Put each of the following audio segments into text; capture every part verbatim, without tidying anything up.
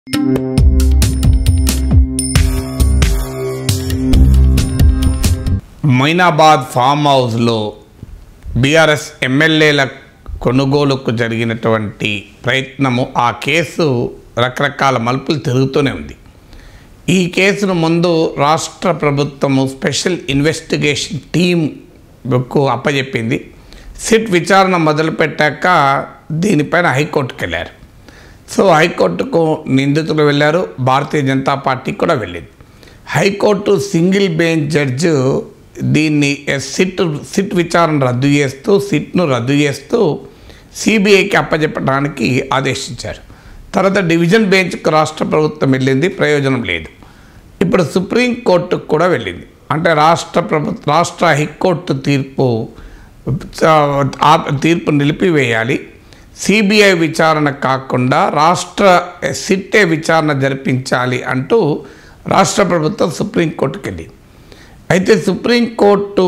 Moinabad form హౌస్లో BRS ఎమ్మెల్యేల కొనుగోలుకు జరిగినటువంటి ప్రయత్నము ఆ కేసు రకరకాల మలుపులు తిరుగుతూనే ఉంది. ఈ కేసును ముందు రాష్ట్ర ప్రభుత్వము స్పెషల్ ఇన్వెస్టిగేషన్ టీంకు అప్పచెప్పింది. సిట్ విచారణ మొదలుపెట్టాక దీనిపైన హైకోర్టుకు వెళ్ళారు. సో హైకోర్టుకు నిందితులు వెళ్ళారు, భారతీయ జనతా పార్టీ కూడా వెళ్ళింది. హైకోర్టు సింగిల్ బెంచ్ జడ్జి దీన్ని సిట్ సిట్ విచారణ రద్దు చేస్తూ సిట్ను రద్దు చేస్తూ సిబిఐకి అప్పచెప్పడానికి ఆదేశించారు. తర్వాత డివిజన్ బెంచ్కు రాష్ట్ర ప్రభుత్వం వెళ్ళింది, ప్రయోజనం లేదు. ఇప్పుడు సుప్రీంకోర్టుకు కూడా వెళ్ళింది. అంటే రాష్ట్ర ప్రభుత్వ రాష్ట్ర హైకోర్టు తీర్పు తీర్పు నిలిపివేయాలి, సిబిఐ విచారణ కాకుండా రాష్ట్ర సిట్టే విచారణ జరిపించాలి అంటూ రాష్ట్ర ప్రభుత్వం సుప్రీంకోర్టుకు వెళ్ళింది. అయితే సుప్రీంకోర్టు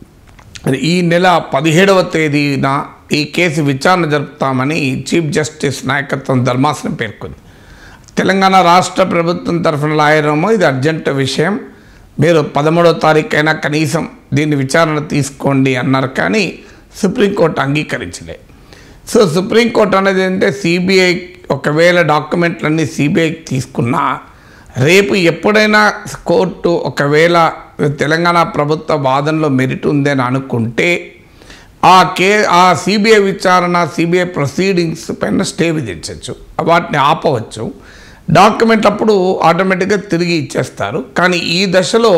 ఈ నెల పదిహేడవ తేదీన ఈ కేసు విచారణ జరుపుతామని చీఫ్ జస్టిస్ నాయకత్వం ధర్మాసనం పేర్కొంది. తెలంగాణ రాష్ట్ర ప్రభుత్వం తరఫున లాయరేమో ఇది అర్జెంట్ విషయం, మీరు పదమూడవ తారీఖు అయినా కనీసం దీన్ని విచారణ తీసుకోండి అన్నారు. కానీ సుప్రీంకోర్టు అంగీకరించలే. సో సుప్రీంకోర్టు అనేది ఏంటంటే సిబిఐ ఒకవేళ డాక్యుమెంట్లన్నీ సిబిఐకి తీసుకున్నా రేపు ఎప్పుడైనా కోర్టు ఒకవేళ తెలంగాణ ప్రభుత్వ వాదనలో మెరిట్ ఉందని అనుకుంటే ఆ కే ఆ సిబిఐ విచారణ సిబిఐ ప్రొసీడింగ్స్ పైన స్టే విధించవచ్చు, వాటిని ఆపవచ్చు. డాక్యుమెంట్ అప్పుడు ఆటోమేటిక్గా తిరిగి ఇచ్చేస్తారు. కానీ ఈ దశలో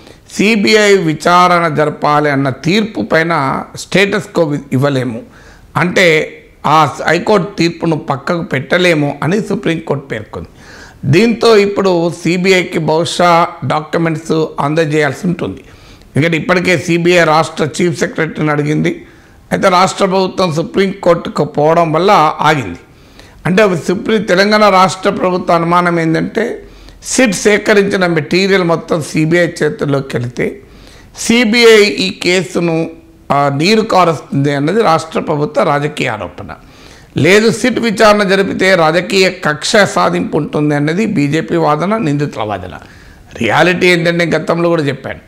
సిబిఐ విచారణ జరపాలి అన్న తీర్పు పైన స్టేటస్ కో ఇవ్వలేము, అంటే ఆ హైకోర్టు తీర్పును పక్కకు పెట్టలేము అని సుప్రీంకోర్టు పేర్కొంది. దీంతో ఇప్పుడు సిబిఐకి బహుశా డాక్యుమెంట్స్ అందజేయాల్సి ఉంటుంది. ఎందుకంటే ఇప్పటికే సిబిఐ రాష్ట్ర చీఫ్ సెక్రటరీని అడిగింది. అయితే రాష్ట్ర ప్రభుత్వం సుప్రీంకోర్టుకు పోవడం వల్ల ఆగింది. అంటే సుప్రీం తెలంగాణ రాష్ట్ర ప్రభుత్వ అనుమానం ఏంటంటే సిట్ సేకరించిన మెటీరియల్ మొత్తం సిబిఐ చేతుల్లోకి వెళితే సిబిఐ ఈ కేసును నీరు కారుస్తుంది అన్నది రాష్ట్ర ప్రభుత్వ రాజకీయ ఆరోపణ. లేదు, సిట్ విచారణ జరిపితే రాజకీయ కక్ష సాధింపు ఉంటుంది అన్నది బీజేపీ వాదన, నిందితుల వాదన. రియాలిటీ ఏంటంటే గతంలో కూడా చెప్పాను,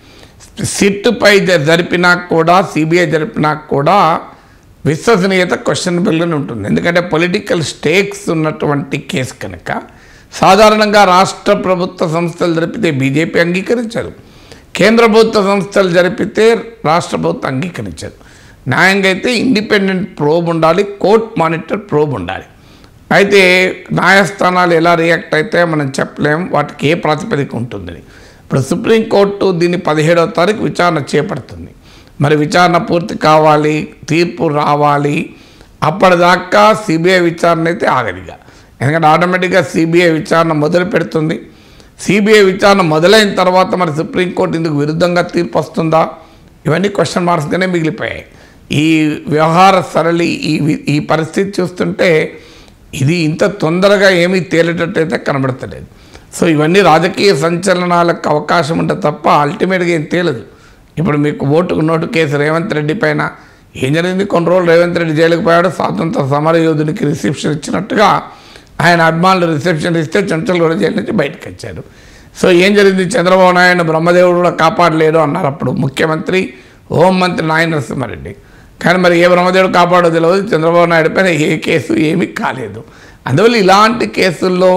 సిట్పై జరిపినా కూడా సిబిఐ జరిపినా కూడా విశ్వసనీయత క్వశ్చనబుల్గానే ఉంటుంది. ఎందుకంటే పొలిటికల్ స్టేక్స్ ఉన్నటువంటి కేసు కనుక సాధారణంగా రాష్ట్ర ప్రభుత్వ సంస్థలు జరిపితే బీజేపీ అంగీకరించదు, కేంద్ర ప్రభుత్వ సంస్థలు జరిపితే రాష్ట్ర ప్రభుత్వం అంగీకరించదు. న్యాయంగా అయితే ఇండిపెండెంట్ ప్రోబ్ ఉండాలి, కోర్ట్ మానిటర్ ప్రోబ్ ఉండాలి. అయితే న్యాయస్థానాలు ఎలా రియాక్ట్ అయితే మనం చెప్పలేము, వాటికి ఏ ప్రాతిపదిక ఉంటుందని. ఇప్పుడు సుప్రీంకోర్టు దీన్ని పదిహేడవ తారీఖు విచారణ చేపడుతుంది. మరి విచారణ పూర్తి కావాలి, తీర్పు రావాలి. అప్పటిదాకా సిబిఐ విచారణ అయితే ఆగదిగా, ఎందుకంటే ఆటోమేటిక్గా సిబిఐ విచారణ మొదలు పెడుతుంది. సిబిఐ విచారణ మొదలైన తర్వాత మరి సుప్రీంకోర్టు ఇందుకు విరుద్ధంగా తీర్పు వస్తుందా, ఇవన్నీ క్వశ్చన్ మార్క్స్గానే మిగిలిపోయాయి. ఈ వ్యవహార సరళి ఈ ఈ పరిస్థితి చూస్తుంటే ఇది ఇంత తొందరగా ఏమీ తేలేటట్టయితే కనబడతలేదు. సో ఇవన్నీ రాజకీయ సంచలనాలకు అవకాశం ఉంటే తప్ప అల్టిమేట్గా ఏం తేలదు. ఇప్పుడు మీకు ఓటుకు నోటు కేసు రేవంత్ రెడ్డి పైన ఏం జరిగింది, కొన్ని రోజులు రేవంత్ రెడ్డి జైలుకు పోయాడు, స్వాతంత్ర సమర యోధునికి రిసెప్షన్ ఇచ్చినట్టుగా ఆయన అభిమానులు రిసెప్షన్ ఇస్తే చెంచల్ కూడా జైలు నుంచి బయటకు వచ్చారు. సో ఏం జరిగింది, చంద్రబాబు నాయుడు బ్రహ్మదేవుడు కూడా కాపాడలేడు అన్నారు అప్పుడు ముఖ్యమంత్రి హోంమంత్రి నాయన నరసింహారెడ్డి. కానీ మరి ఏ బ్రహ్మదేవుడు కాపాడో తెలియదు, చంద్రబాబు నాయుడు పైన ఏ కేసు ఏమీ కాలేదు. అందువల్ల ఇలాంటి కేసుల్లో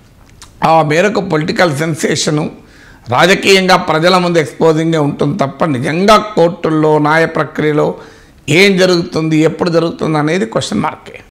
ఆ మేరకు పొలిటికల్ సెన్సేషను రాజకీయంగా ప్రజల ముందు ఎక్స్పోజింగ్గా ఉంటుంది తప్ప నిజంగా కోర్టుల్లో న్యాయ ప్రక్రియలో ఏం జరుగుతుంది, ఎప్పుడు జరుగుతుంది అనేది క్వశ్చన్ మార్కే.